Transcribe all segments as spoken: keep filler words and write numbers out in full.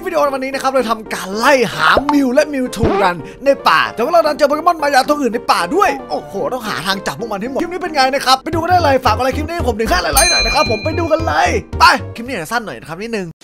วิดีโอวันนี้นะครับเราทำการไล่หามิวและมิวทูกันในป่าแต่ว่าเราดันเจอโปเกมอนมายาตัวอื่นในป่าด้วยโอ้โหต้องหาทางจับพวกมันให้หมดคลิปนี้เป็นไงนะครับไปดูกันได้เลยฝากอะไรคลิปนี้ผมถึงแค่ไลค์หน่อยนะครับผมไปดูกันเลยไปคลิปนี้สั้นหน่อยนะครับนิดนึง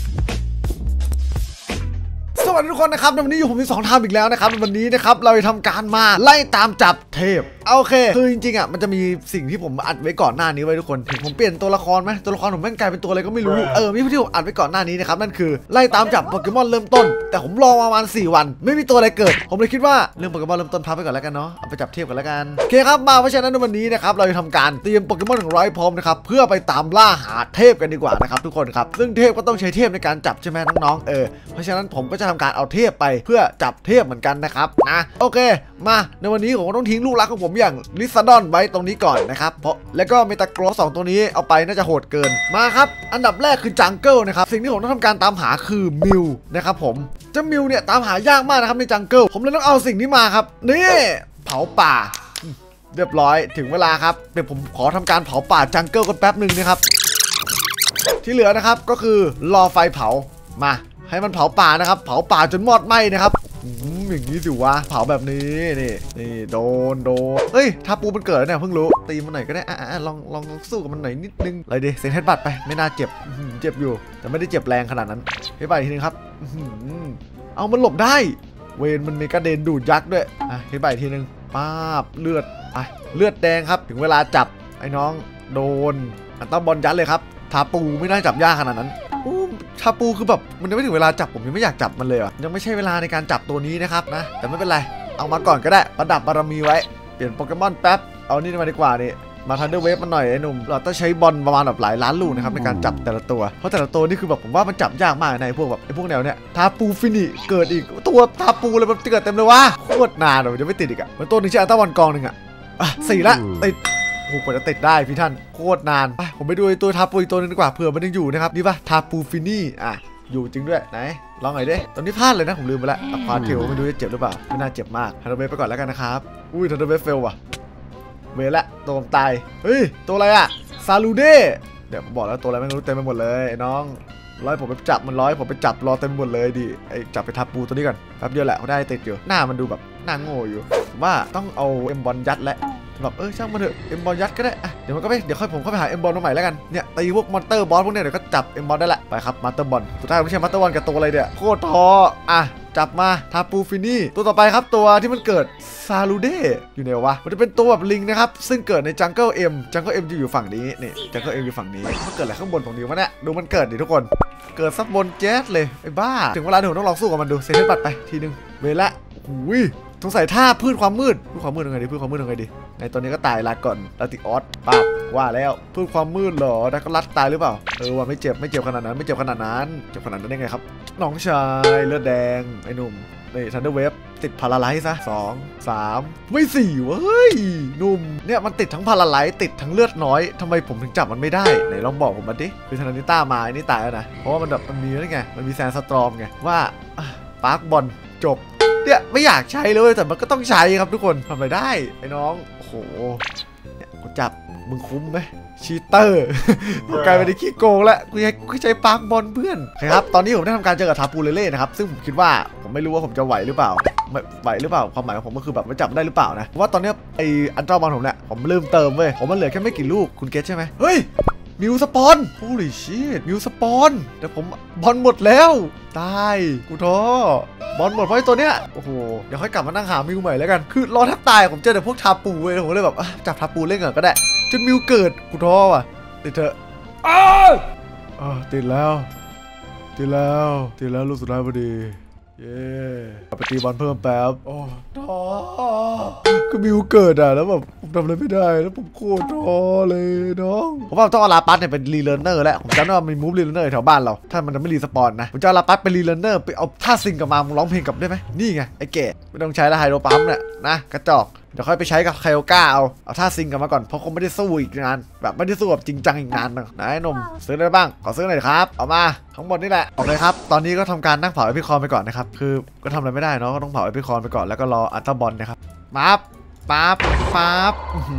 สวัสดีทุกคนนะครับในวันนี้อยู่ผมมีสองทางอีกแล้วนะครับในวันนี้นะครับเราจะทำการมาไล่ตามจับเทพโอเคคือจริงๆอ่ะมันจะมีสิ่งที่ผมอัดไว้ก่อนหน้านี้ไว้ทุกคนถึงผมเปลี่ยนตัวละครไหมตัวละครผมแม่งกลายเป็นตัวอะไรก็ไม่รู้เออมีที่ผมอัดไว้ก่อนหน้านี้นะครับนั่นคือไล่ตามจับโปเกมอนเริ่มต้นแต่ผมรอประมาณสี่วันไม่มีตัวอะไรเกิดผมเลยคิดว่าเรื่องโปเกมอนเริ่มต้นพักไปก่อนแล้วกันเนาะเอาไปจับเทพกันแล้วกันโอเคครับมาเพราะฉะนั้นในวันนี้นะครับเราจะทำการเตรียมโปเกมอนของเราให้พร้อมนะครับเพื่อไปตามล่าหาเทพกันดีกว่านะครับทุกคนครับซึ่งเทพก็ต้องใช้เทพในการจับใช่ไหมน้องๆเออเพราะฉะนั้นผมก็จะทำการเอาเทพไปเพื่อจับเทพเหมือนกันนะครับนะโอเคมาในวันนี้ผมก็ต้องทิ้งลูกรักของผมอย่างลิซาดอนไว้ตรงนี้ก่อนนะครับเพราะแล้วก็เมตากรอสสองตัวนี้เอาไปน่าจะโหดเกินมาครับอันดับแรกคือจังเกิลนะครับสิ่งที่ผมต้องทำการตามหาคือมิวนะครับผมเจ้ามิวเนี่ยตามหายากมากนะครับในจังเกิลผมเลยต้องเอาสิ่งนี้มาครับนี่เผาป่าเรียบร้อยถึงเวลาครับเดี๋ยวผมขอทำการเผาป่าจังเกิลกันแป๊บหนึ่งนะครับที่เหลือนะครับก็คือรอไฟเผามาให้มันเผาป่านะครับเผาป่าจนมอดไหม้นะครับอย่างนี้สิวะเผาแบบนี้นี่นี่โดนโดนเฮ้ยถ้าปูมันเกิดเนี่ยเพิ่งรู้ตีมันหน่อยก็ได้อ่ะลองลองสู้กับมันหน่อยนิดนึงอะไรดิเซนเทสบัตไปไม่น่าเจ็บเจ็บอยู่แต่ไม่ได้เจ็บแรงขนาดนั้นให้ไปทีนึงครับเอามันหลบได้เวนมันมีกระเด็นดูดยักษ์ด้วยอ่ะให้ไปทีนึงป้าบเลือดไปเลือดแดงครับถึงเวลาจับไอ้น้องโดนอันต้าบอลยัดเลยครับทาปูไม่น่าจับยากขนาดนั้นทาปูคือแบบมันยังไม่ถึงเวลาจับผมยังไม่อยากจับมันเลยอ่ะยังไม่ใช่เวลาในการจับตัวนี้นะครับนะแต่ไม่เป็นไรเอามาก่อนก็ได้ประดับบารมีไว้เปลี่ยนโปเกมอนแป๊บเอานี่มาดีกว่านี่มาทันเดอร์เวฟมันหน่อยไอ้หนุ่มเราต้องใช้บอลประมาณแบบหลายล้านลูกนะครับในการจับแต่ละตัวเพราะแต่ละตัวนี่คือแบบผมว่ามันจับยากมากในพวกแบบไอ้พวกแนวเนี้ยทาปูฟินิเกิดอีกตัวทาปูเลยมันเกิดเต็มเลยวะโคตรนานเลยจะไม่ติดอีกอ่ะมันตัวหนึ่งใช่อัลต้าบอลกองหนึ่งอ่ะอ่ะสี่ละติดโอ้โหกว่าจะติดได้พี่ท่านโคตรนานไปผมไปดูตัวทาปูอีกตัวนึงดีกว่าเผื่อมันยังอยู่นะครับนี่ป่ะทาปูฟินี่อ่ะอยู่จริงด้วยไหนลองหน่อยดิตอนนี้พลาดเลยนะผมลืมไปแล้วอะควาเทลไม่รู้จะเจ็บหรือเปล่าไม่น่าเจ็บมากทันเดอร์เวฟไปก่อนแล้วกันนะครับอุ้ยทันเดอร์เวฟเฟลว่ะเวลละตัวผมตายเฮ้ยตัวอะไรอะซาลูเด้เดี๋ยวผมบอกแล้วตัวอะไรไม่รู้เต็มไปหมดเลยน้องร้อยผมไปจับมันร้อยผมไปจับรอเต็มหมดเลยดิไอจับไปทับปูตัวนี้ก่อนแป๊บเดียวแหละเขาได้ติดอยู่หน้ามันดูแบบหน้าโง่อยู่ว่าต้องเอาเอ็มบอลยัดและแบบเออช่างมันเถอะเอ็มบอลยัดก็ได้อะเดี๋ยวมันก็ไปเดี๋ยวค่อยผมเข้าไปหาเอ็มบอลมาใหม่แล้วกันเนี่ยตีพวกมอนเตอร์บอสพวกเนี้ยเดี๋ยวก็จับเอ็มบอลได้ละไปครับมาสเตอร์บอลสุดท้ายไม่ใช่มาสเตอร์บอลกับตัวอะไรเนี่ยโคตรท้ออ่ะจับมาทาปูฟินี่ตัวต่อไปครับตัวที่มันเกิดซาลูเด้อยู่ไหนวะมันจะเป็นตัวแบบลิงนะครับซึ่งเกิดในจังเกิลเอ็มจังเกิลเอ็มจะอยู่ฝั่งนี้นี่จังเกิลเอ็มอยู่ฝั่งนี้มันเกิดอะไรข้างบนตรงนี้วะเนี่ยดูมันเกิดดิทุกคนเกิดซับบนแจ๊สเลยไอ้บ้าถึงเวลาเดี๋ยวต้องลองสู้กับมันดูเซนต์บัตไปทีนึงเวละอุ้ยสงสัยท่าพืชความมืดพืชความมืดยังไงดีพืชความมืดยังไงดีในตอนนี้ก็ตายลาก่อนลาติออสปั๊บว่าแล้วพืชความมืดเหรอแต่ก็รัดตายหรือเปล่าเออว่าไม่เจ็บไม่เจ็บขนาดนั้นไม่เจ็บขนาดนั้นเจ็บขนาดนั้นได้ไงครับน้องชายเลือดแดงไอ้หนุ่มนี่ทันเดอร์เวฟติดพาราไลซ์ซะสองสามไม่สี่เว้ยหนุ่มเนี่ยมันติดทั้งพาราไลซ์ติดทั้งเลือดน้อยทำไมผมถึงจับมันไม่ได้ไหนลองบอกผมมาดิคือธนานิต้ามาไอ้นี่ตายแล้วนะเพราะว่ามันแบบมันมีอะไรไงมันมีแซนสตรอมไงว่าปาร์คบอลจบเนี่ยไม่อยากใช้เลยแต่มันก็ต้องใช้ครับทุกคนทำอะไรได้ไอ้น้องโอ้โหเนี่ยกูจับมึงคุ้มไหมชีเตอร์กูกลายเป็นขี้โกงแล้วกูใช้กูใช้ปาร์คบอลเพื่อนครับตอนนี้ผมได้ทำการเจอกับทาปูเลเล่นะครับซึ่งผมคิดว่าผมไม่รู้ว่าผมจะไหวหรือเปล่าไหวหรือเปล่าความหมายของผมก็คือแบบไม่จับได้หรือเปล่านะเพราะว่าตอนนี้ไออันตราบอลผมเนี่ยผมลืมเติมเว้ยผมมันเหลือแค่ไม่กี่ลูกคุณเก็ตใช่ไหมเฮ้ยมิวสปอนโอ้ยชิตมิวสปอนแต่ผมบอลหมดแล้วตายกูท้อบอลหมดเพราะไอ้ตัวเนี้ยโอ้โหเดี๋ยวค่อยกลับมานั่งหามิวใหม่แล้วกันคือรอแทบตายผมเจอแต่พวกทาปูเว้ยผมเลยแบบจับทาปูเล่นก่อนก็ได้จนมิวเกิดกูท้อว่ะติดเถอะอ้าวติดแล้วติดแล้วติดแล้วลูกสุดท้ายพอดีเย้ไปตีบอลเพิ่มแป๊บโอ้ท้อก็มิวเกิดอ่ะแล้วแบบผมทำอะไรไม่ได้แล้วผมโคตรท้อเลยน้องผมว่าต้องเอาลาปัสเนี่ยเป็นรีเลอร์เนอร์แล้วผมจำได้ว่ามีมูฟรีเลอร์เนอร์แถวบ้านเราถ้ามันจะไม่รีสปอนนะผมจะเอาลาปัสเป็นรีเลอร์เนอร์ไปเอาท่าซิงกับมามึงร้องเพลงกับได้ไหมนี่ไงไอ้แก่ไม่ต้องใช้ละไฮโดรปั๊มเนี่ยนะกระจอกเดี๋ยวค่อยไปใช้กับไคโอก้าเอาเอาท่าซิงกันมาก่อนเพราะคงไม่ได้สู้อีกนานแบบไม่ได้สู้แบบจริงจังอีกนานนะนายนมซื้อได้บ้างขอซื้อหน่อยครับเอามาทั้งหมดนี่แหละโอเคครับตอนนี้ก็ทำการนั่งเผาเอพิคอนไปก่อนนะครับคือก็ทำอะไรไม่ได้เนาะก็ต้องเผาเอพิคอนไปก่อนแล้วก็รออัลตราบอลนะครับปั๊บปั๊บปั๊บ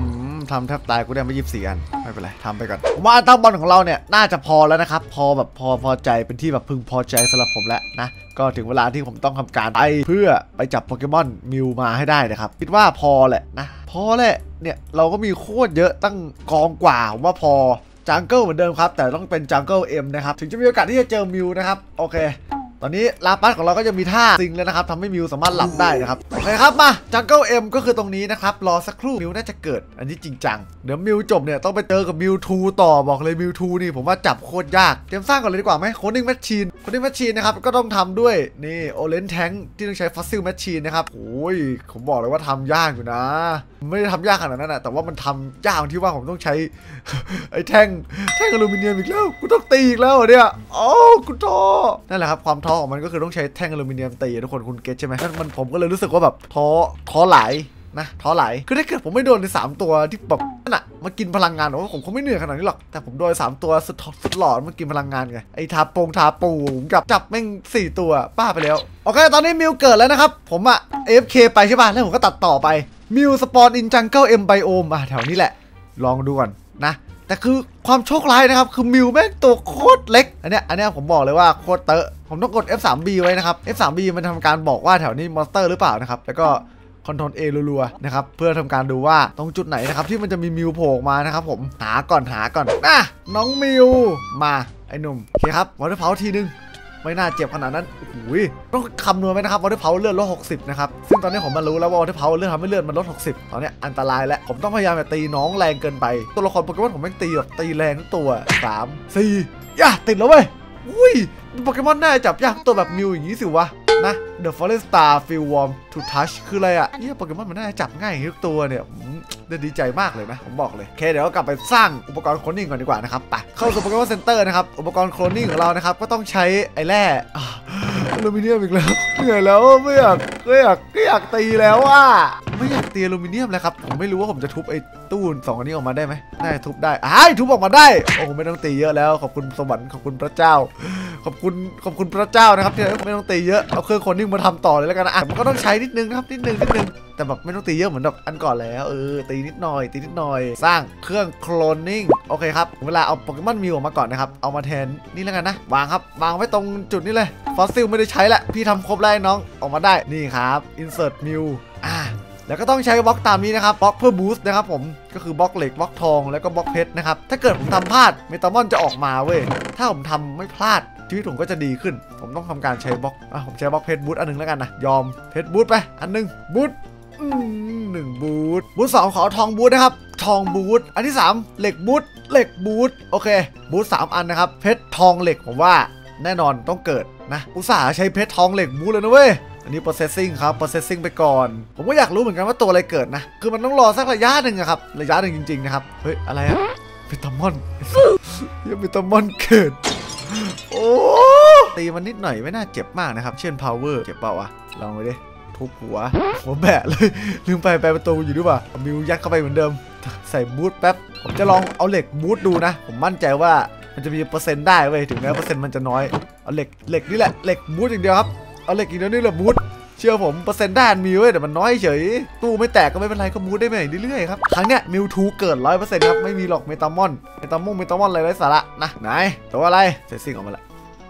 ำทำแทบตายกูได้มายี่สิบสี่อันไม่เป็นไรทำไปก่อนผมว่าตั้งบอลของเราเนี่ยน่าจะพอแล้วนะครับพอแบบพอพอใจเป็นที่แบบพึงพอใจสำหรับผมแล้วนะก็ถึงเวลาที่ผมต้องทำการไปเพื่อไปจับโปเกมอนมิวมาให้ได้นะครับคิดว่าพอแหละนะพอแหละเนี่ยเราก็มีโคตรเยอะตั้งกองกว่าผมว่าพอจังเกิลเหมือนเดิมครับแต่ต้องเป็นจังเกิลเอ็มนะครับถึงจะมีโอกาสที่จะเจอมิวนะครับโอเคตอนนี้ลาปัสของเราก็จะมีท่าซิงแล้วนะครับทำให้มิวสามารถหลับได้นะครับโอเคครับมาจังเกิลเอ็มก็คือตรงนี้นะครับรอสักครู่มิวน่าจะเกิดอันนี้จริงจังเดี๋ยวมิวจบเนี่ยต้องไปเจอกับมิวทูต่อบอกเลยมิวทูนี่ผมว่าจับโคตรยากเตรียมสร้างก่อนเลยดีกว่าไหมโคนิ่งแมชชีนโคนิ่งแมชชีนนะครับก็ต้องทำด้วยนี่โอเลนแทงที่ต้องใช้ฟอสซิลแมชชีนนะครับโอ้ยผมบอกเลยว่าทำยากอยู่นะไม่ได้ทำยากขนาดนั้นนะแต่ว่ามันทำยากที่ว่าผมต้องใช้ ไอ้แท่งแท่งอลูมิเนียมอีกแล้วกูต้องตีอีกแล้วเนี่ยโอ้กูท้อนั่นแหละครับความท้อของมันก็คือต้องใช้แท่งอลูมิเนียมตีทุกคนคุณเก็ตใช่ไหมนั่นมันผมก็เลยรู้สึกว่าแบบท้อท้อไหลนะท้อไหลคือถ้าเกิดผมไม่โดนในสามตัวที่แบบนั่นอะมากินพลังงานผมว่าผมคงไม่เหนื่อยขนาดนี้หรอกแต่ผมโดนสามตัวสุดสุดหลอนมากินพลังงานไงไอ้ทาโปงทาปูผมจับจับแม่งสี่ตัวป้าไปแล้วโอเคตอนนี้มิวเกิดแล้วนะครับผมอะ เอ เอฟ เค ไปใช่ป่ะแล้วผมก็ตัดต่อไปมิวสปอนอินจังเกิลเอ็มไบโอมอ่ะแถวนี้แหละลองดูก่อนนะแต่คือความโชคร้ายนะครับคือมิวแม่งตัวโคตรเล็กอันเนี้ยอันเนี้ยผมบอกเลยว่าโคตรเตอะผมต้องกด เอฟ ทรี บี ไว้นะครับ เอฟ ทรี บี มันทำการบอกว่าแถวนี้มอนสเตอร์หรือเปล่านะครับแล้วก็คอนโทรล เอ รัวๆนะครับเพื่อทำการดูว่าตรงจุดไหนนะครับที่มันจะมีมิวโผล่มานะครับผมหาก่อนหาก่อนนะน้องมิวมาไอ้หนุ่มโอเคครับวอเตอร์เพาทีนึงไม่น่าเจ็บขนาดนั้นโอ้ยต้องคำนวณไหมนะครับวอเตอร์เพาเลือดลดหกสิบนะครับซึ่งตอนนี้ผมมารู้แล้วว่าวอเตอร์เพาเลือดทำให้เลือดมันลดหกสิบตอนนี้อันตรายแล้วผมต้องพยายามอย่าตีน้องแรงเกินไปตัวละครโปเกมอนผมแม่งตีแบบตีแรงทุกตัวสามสี่ย่าติดแล้วเว้ยอุ้ยโปเกมอนน่าจับยากตัวแบบมิวอย่างนี้สิวะนะ The Forest Star Feel Warm to Touch คืออะไรอ่ะเนี่ยโปเกมอนมันน่าจับง่ายทุกตัวเนี่ยดีใจมากเลยนะผมบอกเลยโอเคเดี๋ยวกลับไปสร้างอุปกรณ์โคลนนิ่งก่อนดีกว่านะครับไปเข้าสู่โปเกมอนเซ็นเตอร์นะครับอุปกรณ์โคลนนิ่งของเรานะครับก็ต้องใช้ไอ้แร่อลูมิเนียมอีกแล้วเหนื่อยแล้วไม่อยากไม่อยากไม่อยากตีแล้วอ่ะไม่อยากตีอลูมิเนียมเลยครับผมไม่รู้ว่าผมจะทุบไอ้ตู้สองอันนี้ออกมาได้ไหมน่าจะทุบได้อ้ายทุบออกมาได้โอ้โหไม่ต้องตีเยอะแล้วขอบคุณสวรรค์ขอบคุณพระเจ้าขอบคุณขอบคุณพระเจ้านะครับที่ไม่ต้องตีเยอะเอาเครื่องโคลนนิ่งมาทำต่อเลยแล้วกันนะอ่ะมันก็ต้องใช้นิดนึงนะครับนิดนึงนิดนึงแต่แบบไม่ต้องตีเยอะเหมือนแบบอันก่อนแล้วเออตีนิดหน่อยตีนิดหน่อยสร้างเครื่องโคลนนิ่งโอเคครับเวลาเอาโปเกมอนมิวออกมาก่อนนะครับเอามาแทนนี่แล้วกันนะวางครับวางไว้ตรงจุดนี้เลยฟอสซิลไม่ได้ใช้ละพี่ทำครบแล้วน้องออกมาได้นี่ครับ insert new อ่าแล้วก็ต้องใช้บล็อกตามนี้นะครับบล็อกเพื่อบูสต์นะครับผมก็คือบล็อกเหล็กบล็อกทองแล้วก็บล็อกเพชรนะครับถ้าเกิดผมทำพลาดเมตามอนจะออกมาเว้ยถ้าผมทำไม่พลาดชีวิตผมก็จะดีขึ้นผมต้องทำการใช้บล็อกอ่ะผมใช้บล็อกเพชรบูสต์อันนึงแล้วกันนะยอมเพชรบูสต์ไปอันนึงบูสต์หนึ่งบูทบูทสองขอทองบูทนะครับทองบูทอันที่สามเหล็กบูทเหล็กบูทโอเคบูทสามอันนะครับเพชรทองเหล็กผมว่าแน่นอนต้องเกิดนะอุตส่าห์ใช้เพชรทองเหล็กบูทเลยนะเว้ยอันนี้ processing ครับ processing ไปก่อนผมก็อยากรู้เหมือนกันว่าตัวอะไรเกิดนะคือมันต้องรอสักระยะหนึ่งครับระยะหนึ่งจริงๆนะครับเฮ้ยอะไรอะเมตามอนยังเมตามอนเกิดโอ้ตีมันนิดหน่อยไม่น่าเจ็บมากนะครับเช่น power เจ็บเปล่าวะลองไปดิทุบหัวหัวแบะเลยลืมไปไปประตูอยู่ด้วยป่ะมิวยัดเข้าไปเหมือนเดิมใส่บูทแป๊บผมจะลองเอาเหล็กบูทดูนะผมมั่นใจว่ามันจะมีเปอร์เซ็นต์ได้เว้ยถึงแม้เปอร์เซ็นต์มันจะน้อยเอาเหล็กเหล็กนี่แหละเหล็กบูทอย่างเดียวครับเอาเหล็กอีกเดียวนี่แหละบูทเชื่อผมเปอร์เซ็นต์ได้มีเว้ยแต่มันน้อยเฉยตู้ไม่แตกก็ไม่เป็นไรก็บูทได้ไปเรื่อยๆครับครั้งเนี้ยมิวทูเกิดร้อยเปอร์เซ็นต์ครับไม่มีหรอกเมตามอนเมตามอนเมตามอนอะไรไร้สาระนะไหนตัวอะไรเสร็จสิ่งออกมาละ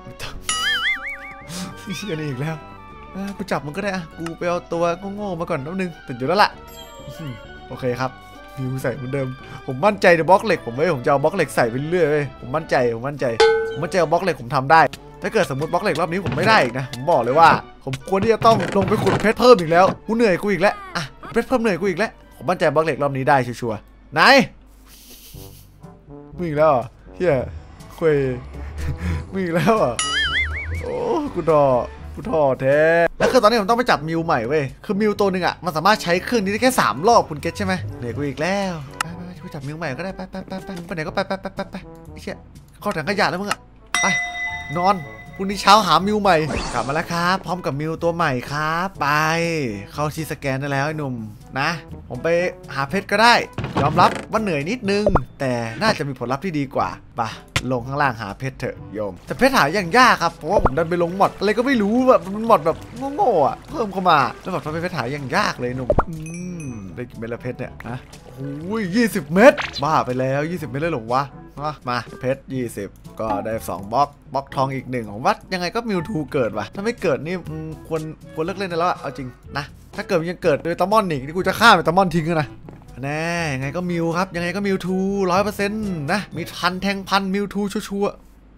เชี่ยนี่อีกแล้วกูจับมันก็ได้อะกูไปเอาตัวโง่ๆมาก่อนนิดนึงติดอยู่แล้วล่ะโอเคครับมิวใส่เหมือนเดิมผมมั่นใจในบล็อกเหล็กผมไม่ผมจะเอาบล็อกเหล็กใส่ไปเรื่อยๆผมมั่นใจผมมั่นใจผมมั่นใจเอาบล็อกเหล็กผมทำได้ถ้าเกิดสมมติบล็อกเหล็กรอบนี้ผมไม่ได้อีกนะผมบอกเลยว่าผมควรที่จะต้องลงไปขุดเพชรเพิ่มอีกแล้วกูเหนื่อยกูอีกแล้วอ่ะเพชรเพิ่มเหนื่อยกูอีกแล้วผมมั่นใจบล็อกเหล็กรอบนี้ได้ชัวร์ๆไหนมึงอีกแล้วอ่ะเฮียคุยมึงอีกแล้วอ่ะโอ้กูดอกูท้อแท้แล้วคือตอนนี้ผมต้องไปจับมิวใหม่เว้ยคือมิวตัวหนึ่งอ่ะมันสามารถใช้เครื่องนี้ได้แค่สามรอบคุณเก็ตใช่ไหมเหนื่อยกูอีกแล้วไปไปไปจับมิวใหม่ก็ได้ไปไปไปไปไปไหนก็ไปไปไปไปไปไอ้เชี่ยข้อถังขยะแล้วมึงอ่ะไปนอนพรุ่งนี้เช้าหามิวใหม่กลับมาแล้วครับพร้อมกับมิวตัวใหม่ครับไปเข้าชีสแกนได้แล้วไอ้หนุ่มนะผมไปหาเพชรก็ได้ยอมรับว่าเหนื่อยนิดนึงแต่น่าจะมีผลลัพธ์ที่ดีกว่าไปลงข้างล่างหาเพชรเถอะโยมแต่เพชรหาอย่างยากครับเพราะว่าผมดันไปลงหมดอะไรก็ไม่รู้แบบมันหมดแบบโง่ๆอ่ะเพิ่มเข้ามาแล้วแบบทำให้เพชรหาอย่างยากเลยหนุ่มอืมได้กี่เม็ดละเพชรเนี่ยฮะโอ้ยยี่สิบเม็ดบ้าไปแล้วยี่สิบเม็ดเลยหรอวะมามาเพชรยี่สิบก็ได้สองบล็อกบล็อกทองอีกหนึ่งของวัดยังไงก็มิวทูเกิดว่ะถ้าไม่เกิดนี่ควรควรเลิกเล่นได้แล้วเอาจริงนะถ้าเกิดมันยังเกิดโดยตามอนอีกนี่กูจะฆ่าเป็นตามอนทิ้งนะแน่ยังไงก็มิวครับยังไงก็มิวทูร้อยเปอร์เซ็นต์นะมีทันแทงพันมิวทูชัวร์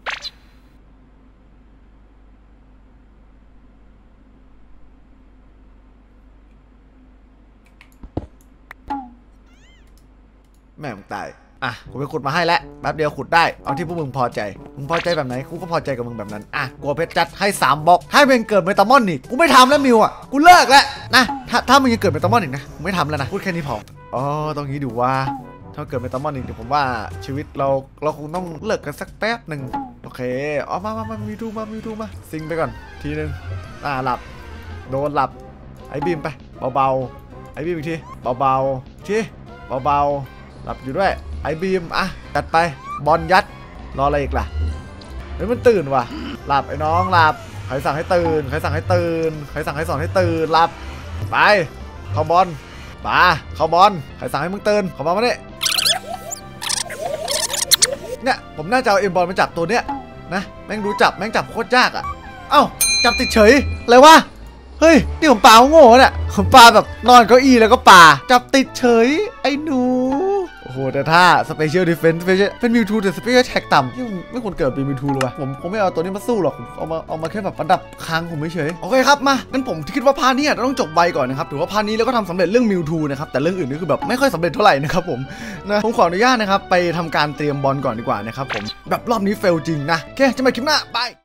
แม่มึงตายอ่ะกูไปขุดมาให้แล้วแป๊บเดียวขุดได้เอาที่พวกมึงพอใจมึงพอใจแบบไหนกูก็พอใจกับมึงแบบนั้นอ่ะกลัวเพชรจัดให้สามบล็อกให้เป็นเกิดเมตามอนอีกกูไม่ทำแล้วมิวอ่ะกูเลิกแล้วนะถ้าถ้ามึงยังเกิดเมตามอนอีกนะกูไม่ทำแล้วนะพูดแค่นี้พออ๋อตรงนี้ดูว่าถ้าเกิดเมตามอนอีกเดี๋ยวผมว่าชีวิตเราเราคงต้องเลิกกันสักแป๊บหนึ่งโอเคอ๋อมามามามิวทูมามิวทูมาซิงไปก่อนทีนึงอ่าหลับโดนหลับไอ้บีมไปเบาๆไอ้บีมอีกทีเบาๆทีเบาๆหลับอยู่ด้วยไอ้บีมอ่ะจัดไปบอลยัดรออะไรอีกล่ะเฮ้ยมันตื่นว่ะหลับไอ้น้องหลับใครสั่งให้ตื่นใครสั่งให้ตื่นใครสั่งให้สอนให้ตื่นหลับไปเข้าบอลป่าเข้าบอลใครสั่งให้มึงตื่นเข้ามามาดิเนี่ยผมน่าจะเอาเอ็มบอลมาจับตัวเนี้ยนะแม่งดูจับแม่งจับโคตรยากอ่ะเอ้าจับติดเฉยอะไรวะเฮ้ยนี่ผมปลาโง่เนี่ยผมปลาแบบนอนเก้าอี้แล้วก็ปลาจับติดเฉยไอ้หนูโอ้โหแต่ถ้า Special Defense เป็นมิวทูแต่ Special Attack ต่ำนี่ไม่ควรเกิดเป็นมิวทูเลยว่ะผมผมไม่เอาตัวนี้มาสู้หรอกผมเอามาเอามาแค่แบบประดับค้างผมไม่เฉยโอเคครับมางั้นผมคิดว่าพาร์ทนี้ต้องจบไวก่อนนะครับถือว่าพาร์ทนี้เราก็ทำสำเร็จเรื่องมิวทูนะครับแต่เรื่องอื่นนี่คือแบบไม่ค่อยสำเร็จเท่าไหร่นะครับผมนะผมขออนุญาตนะครับไปทำการเตรียมบอลก่อนดีกว่านะครับผมแบบรอบนี้เฟลจริงนะโอเคจะมาคลิปหน้าบาย